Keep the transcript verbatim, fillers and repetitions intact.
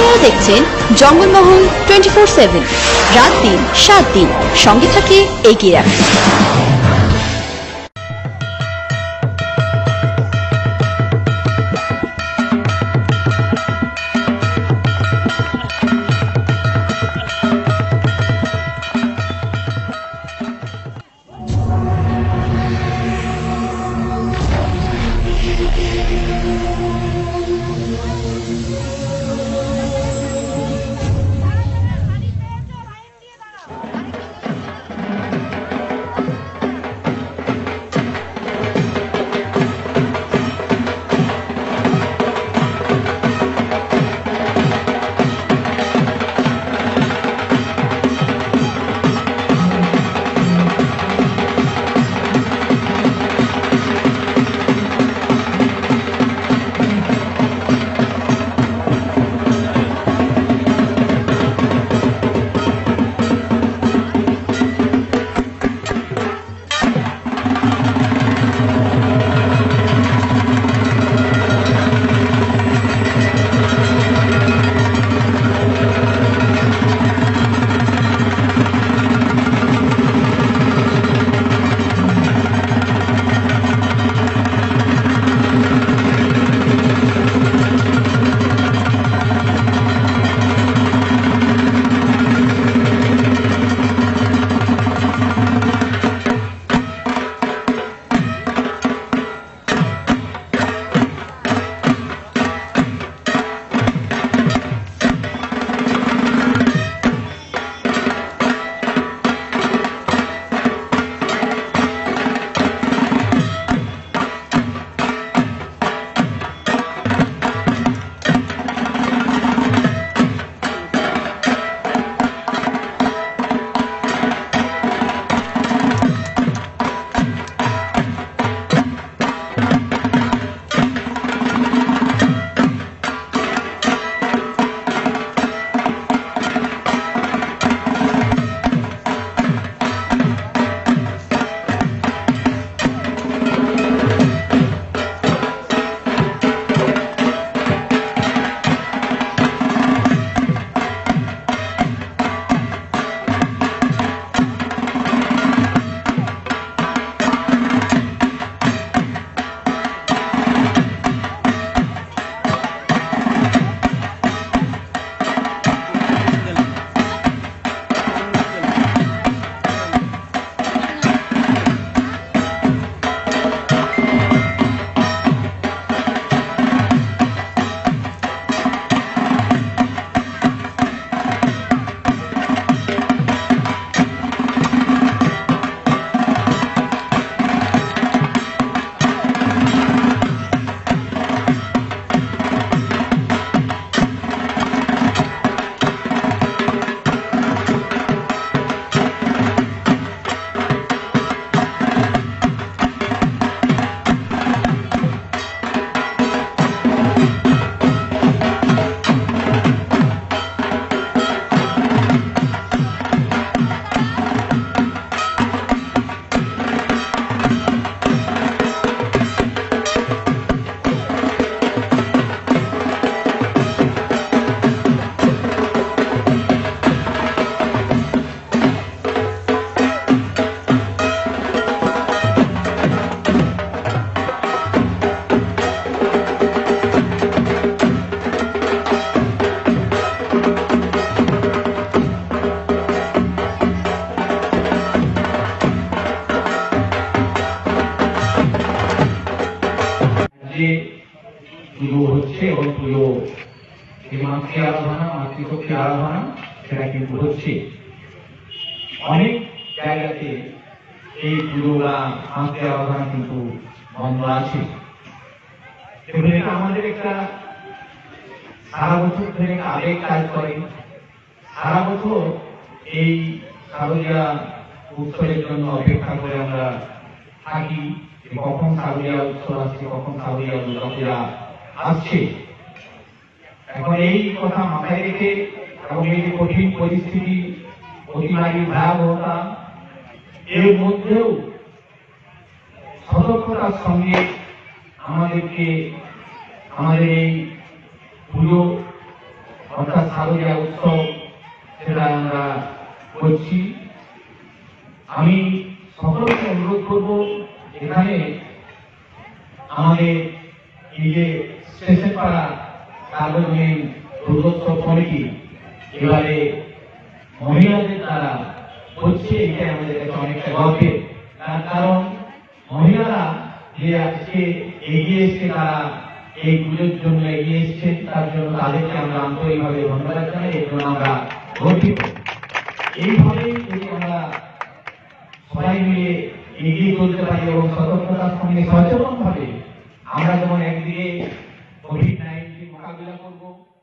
আপনারা দেখছেন Jangalmahal twenty four seven, রাত দিন সাত দিন সঙ্গে থাকে এগিয়ে রাখে। পুজো হচ্ছে এবং পুজো মাতৃ আরাধনা মাতৃশক্তি আরাধনা সেটা কিন্তু হচ্ছে অনেক জায়গাতে এই পুজো বা মাতৃ আরাধনা কিন্তু বন্ধ আছে। এটা আমাদের একটা সারা বছর ধরে আবেগ কাজ করে। সারা বছর এই শারদীয়া উৎসবের জন্য অপেক্ষা করে আমরা থাকি, কখন শারদীয়া উৎসব আসছে, কখন শারদীয়া দুর্গাপূজা আসছে। এখন এই কথা মাথায় রেখে এবং এই যে কঠিন পরিস্থিতি, অতিমারী ভয়াবহতা, এর মধ্যেও সতর্কতার সঙ্গে আমাদেরকে আমাদের এই পুজো অর্থাৎ শারদীয়া উৎসব সেটা আমরা করছি। আমি সকলকে অনুরোধ করব, এখানে আমাদের এই যে স্টেশন পাড়া সার্বজনীন দুর্গোৎসব কমিটি এবারে মহিলাদের দ্বারা হচ্ছে, এটা আমাদের কাছে অনেকটা গর্বের। তার কারণ মহিলারা যে আজকে এগিয়ে এসছে, তারা এই পুজোর জন্য এগিয়ে এসছে, তার জন্য তাদেরকে আমরা আন্তরিকভাবে ধন্যবাদ জানাই। এর জন্য আমরা গর্বিত। এইভাবেই যদি আমরা সবাই মিলে এগিয়ে চলতে পারি এবং সতর্কতার সঙ্গে সচেতন ভাবে আমরা যেমন একদিকে কোভিড নাইন্টিন মোকাবিলা করবো,